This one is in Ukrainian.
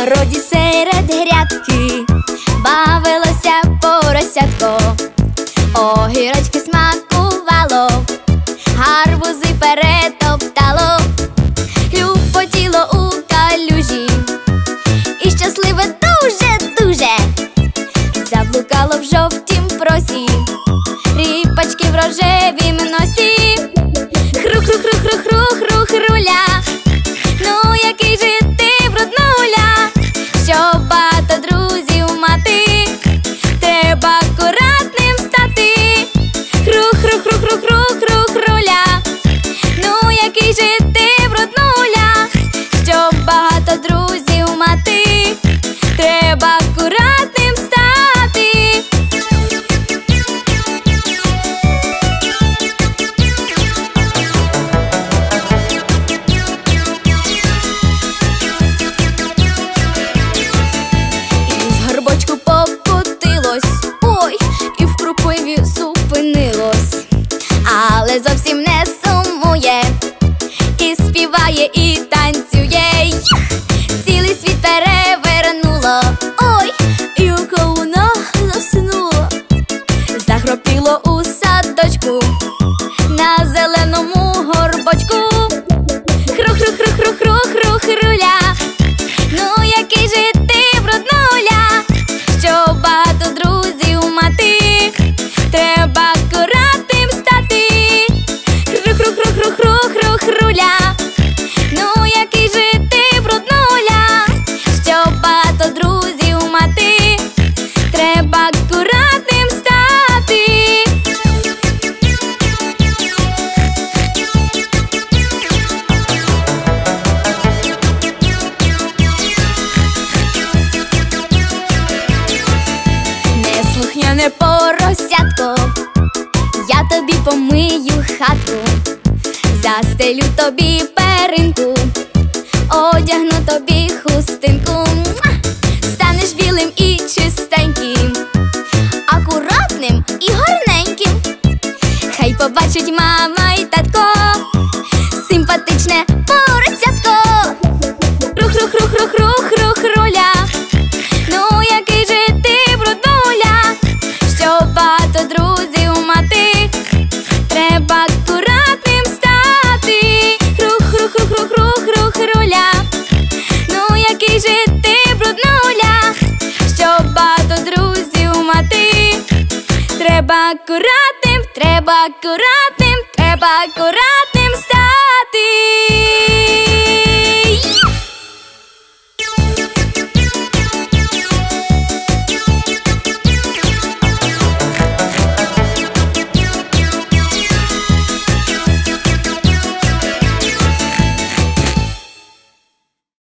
городі серед грядки бавилося поросятко, огірочки смакувало, гарбузи перетоптало, хлюпотіло у калюжі і щасливе дуже-дуже заблукало в жовтім просі, ріпачки в рожевім носі. Хру-хру-хру-хру-хру-хру-хруля, ну який же ти бруднуля, щоб багато друзів мати, треба акуратним стати. Хру-хру-хру-хру-хру-хруля, ну який же ти бруднуля, щоб багато друзів мати, треба акуратним стати. Ой, і в кропиві зупинилось, але зовсім не сумує, і співає, і танцює. Цілий світ перевернуло, ой, і у кавунах заснуло, загропіло у садочку на зеленому горбочку. Хру-хру-хру-хру-хру-хруля, ну який же ти бруднуля, щоб багато друзів мати, треба акуратним стати. Хру-хру-хру-хру-хру-хруля, ну який же ти бруднуля, щоб багато друзів мати, треба акуратним стати. Неслухняне поросятко, я тобі помию хатку, застелю тобі перинку, одягну тобі хустинку. Станеш білим і чистеньким, акуратним і гарненьким. Хай побачить мама і татко симпатичне поросятко. Хру-хру-хру-хру-хру-хруля, ну який же ти бруднуля, щоб багато друзів мати, треба акуратним стати. Хру-хру-хру-хру-хруля, ну який же ти бруднуля, щоб багато друзів мати, треба акуратним, треба акуратним, треба акуратним стати.